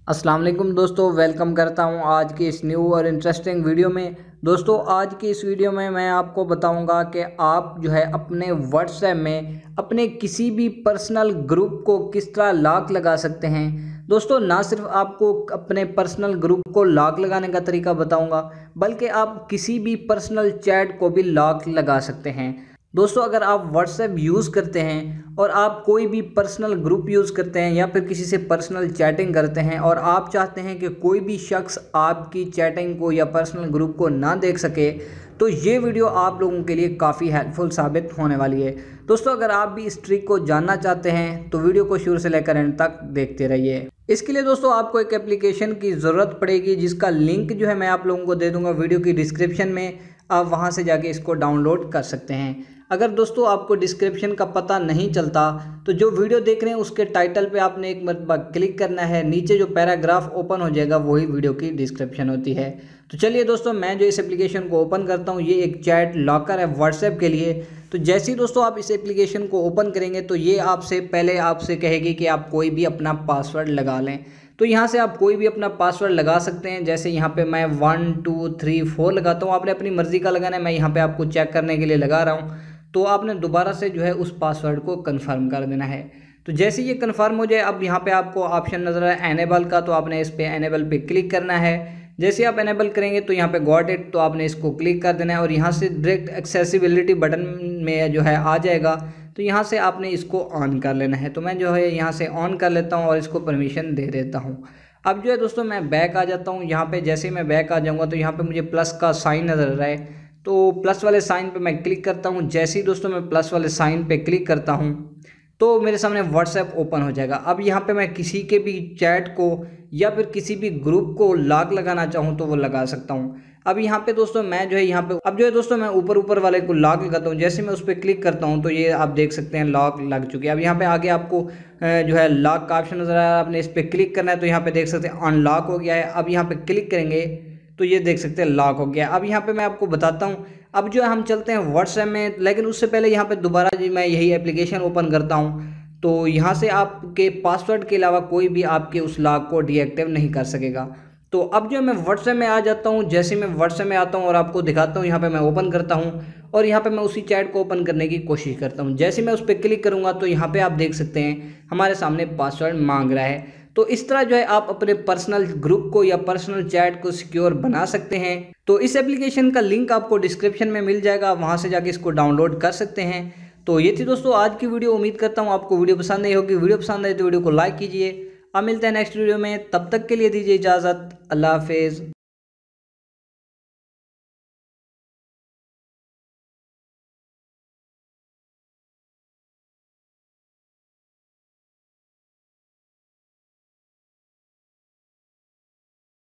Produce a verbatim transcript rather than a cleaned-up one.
अस्सलाम वालेकुम दोस्तों, वेलकम करता हूं आज की इस न्यू और इंटरेस्टिंग वीडियो में। दोस्तों आज की इस वीडियो में मैं आपको बताऊंगा कि आप जो है अपने व्हाट्सएप में अपने किसी भी पर्सनल ग्रुप को किस तरह लॉक लगा सकते हैं। दोस्तों ना सिर्फ आपको अपने पर्सनल ग्रुप को लॉक लगाने का तरीका बताऊंगा, बल्कि आप किसी भी पर्सनल चैट को भी लॉक लगा सकते हैं। दोस्तों अगर आप व्हाट्सएप यूज़ करते हैं और आप कोई भी पर्सनल ग्रुप यूज़ करते हैं या फिर किसी से पर्सनल चैटिंग करते हैं और आप चाहते हैं कि कोई भी शख्स आपकी चैटिंग को या पर्सनल ग्रुप को ना देख सके, तो ये वीडियो आप लोगों के लिए काफ़ी हेल्पफुल साबित होने वाली है। दोस्तों अगर आप भी इस ट्रिक को जानना चाहते हैं तो वीडियो को शुरू से लेकर एंड तक देखते रहिए। इसके लिए दोस्तों आपको एक एप्लीकेशन की ज़रूरत पड़ेगी, जिसका लिंक जो है मैं आप लोगों को दे दूँगा वीडियो की डिस्क्रिप्शन में। आप वहाँ से जाके इसको डाउनलोड कर सकते हैं। अगर दोस्तों आपको डिस्क्रिप्शन का पता नहीं चलता तो जो वीडियो देख रहे हैं उसके टाइटल पे आपने एक मरतबा क्लिक करना है, नीचे जो पैराग्राफ ओपन हो जाएगा वही वीडियो की डिस्क्रिप्शन होती है। तो चलिए दोस्तों मैं जो इस एप्लीकेशन को ओपन करता हूँ, ये एक चैट लॉकर है व्हाट्सएप के लिए। तो जैसे ही दोस्तों आप इस एप्लीकेशन को ओपन करेंगे तो ये आपसे पहले आपसे कहेगी कि आप कोई भी अपना पासवर्ड लगा लें। तो यहाँ से आप कोई भी अपना पासवर्ड लगा सकते हैं। जैसे यहाँ पे मैं वन टू थ्री फोर लगाता हूँ, आपने अपनी मर्ज़ी का लगाना है। मैं यहाँ पे आपको चेक करने के लिए लगा रहा हूँ। तो आपने दोबारा से जो है उस पासवर्ड को कंफर्म कर देना है। तो जैसे ये कंफर्म हो जाए, अब यहाँ पे आपको ऑप्शन नज़र आए एनेबल का, तो आपने इस पे एनेबल पे क्लिक करना है। जैसे आप एनेबल करेंगे तो यहाँ पे गॉट इट, तो आपने इसको क्लिक कर देना है और यहाँ से डायरेक्ट एक्सेसिबिलिटी बटन में जो है आ जाएगा। तो यहाँ से आपने इसको ऑन कर लेना है। तो मैं जो है यहाँ से ऑन कर लेता हूँ और इसको परमिशन दे देता हूँ। अब जो है दोस्तों मैं बैक आ जाता हूँ। यहाँ पे जैसे ही मैं बैक आ जाऊँगा तो यहाँ पे मुझे प्लस का साइन नज़र आ रहा है, तो प्लस वाले साइन पे मैं क्लिक करता हूँ। जैसे ही दोस्तों मैं प्लस वाले साइन पे क्लिक करता हूँ तो मेरे सामने व्हाट्सएप ओपन हो जाएगा। अब यहाँ पे मैं किसी के भी चैट को या फिर किसी भी ग्रुप को लॉक लगाना चाहूँ तो वो लगा सकता हूँ। अब यहाँ पे दोस्तों मैं जो है यहाँ पे अब जो है दोस्तों मैं ऊपर ऊपर वाले को लॉक लगाता हूँ। जैसे मैं उस पर क्लिक करता हूँ तो ये आप देख सकते हैं लॉक लग चुकी है। अब यहाँ पे आगे आपको जो है लॉक का ऑप्शन नजर आ रहा है, आपने इस पर क्लिक करना है। तो यहाँ पे देख सकते हैं अनलॉक हो गया है। अब यहाँ पे क्लिक करेंगे तो ये देख सकते हैं लॉक हो गया। अब यहाँ पे मैं आपको बताता हूँ, अब जो है हम चलते हैं व्हाट्सएप में, लेकिन उससे पहले यहाँ पे दोबारा जी मैं यही एप्लीकेशन ओपन करता हूँ। तो यहाँ से आपके पासवर्ड के अलावा कोई भी आपके उस लॉक को डीएक्टिव नहीं कर सकेगा। तो अब जो मैं व्हाट्सएप में आ जाता हूँ। जैसे मैं व्हाट्सएप में आता हूँ और आपको दिखाता हूँ, यहाँ पे मैं ओपन करता हूँ और यहाँ पे मैं उसी चैट को ओपन करने की कोशिश करता हूँ। जैसे मैं उस पर क्लिक करूँगा तो यहाँ पे आप देख सकते हैं हमारे सामने पासवर्ड मांग रहा है। तो इस तरह जो है आप अपने पर्सनल ग्रुप को या पर्सनल चैट को सिक्योर बना सकते हैं। तो इस एप्लीकेशन का लिंक आपको डिस्क्रिप्शन में मिल जाएगा, वहां से जाके इसको डाउनलोड कर सकते हैं। तो ये थी दोस्तों आज की वीडियो। उम्मीद करता हूँ आपको वीडियो पसंद आई होगी। वीडियो पसंद आई तो वीडियो को लाइक कीजिए। अब मिलते हैं नेक्स्ट वीडियो में, तब तक के लिए दीजिए इजाज़त। अल्लाह हाफिज़।